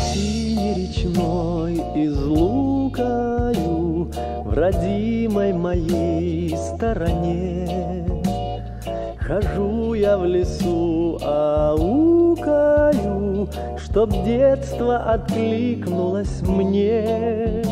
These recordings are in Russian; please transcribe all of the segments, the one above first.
пучине речной излукою в родимой моей стороне. Хожу я в лесу, аукаю, чтоб детство откликнулось мне.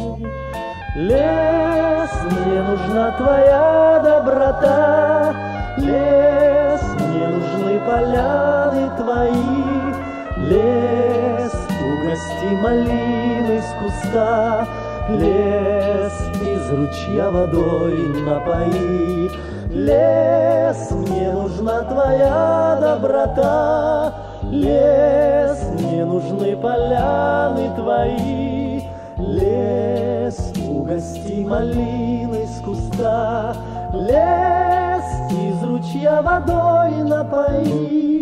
Лес, мне нужна твоя доброта, лес, мне нужны поляны твои. Лес, угости малины с куста, лес, из ручья водой напои. Лес, мне нужна твоя доброта, лес, мне нужны поляны твои. Лес, угости малины с куста, лес, из ручья водой напои.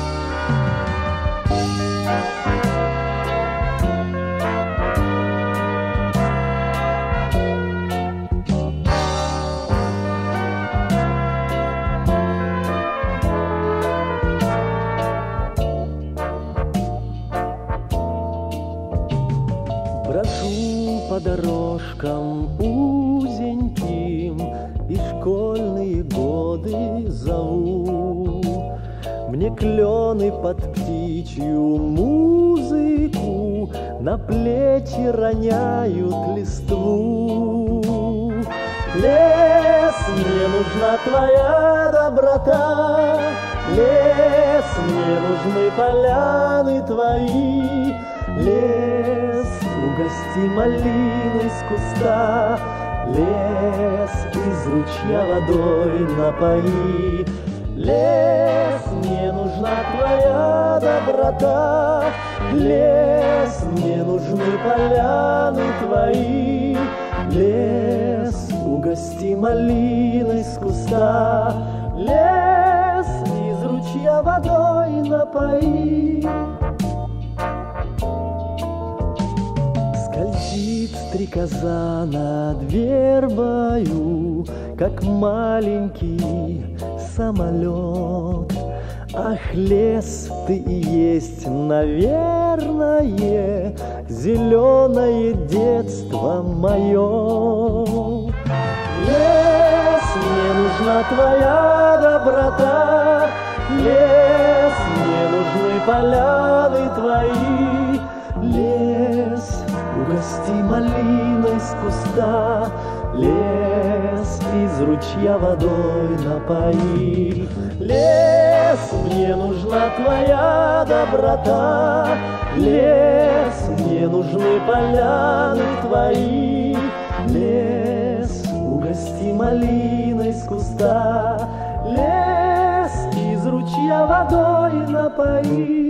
Брожу по дорожкам узеньким и школьные годы зову. Мне клены под птичью музыку на плечи роняют листву. Лес, мне нужна твоя доброта, лес, мне нужны поляны твои. Лес, угости малиной с куста, лес, из ручья водой напои. Лес, мне нужна твоя доброта, лес, мне нужны поляны твои. Лес, угости малиной с куста, лес, из ручья водой напои. Скользит стрекоза над вербою, как маленький самолет. Ах, лес, ты и есть, наверное, зеленое детство мое. Лес, мне нужна твоя доброта, лес, мне нужны поляны твои. Лес, угости малиной с куста, лес, из ручья водой напои. Лес, мне нужна твоя доброта, лес, мне нужны поляны твои. Лес, угости малиной с куста, лес, из ручья водой напои.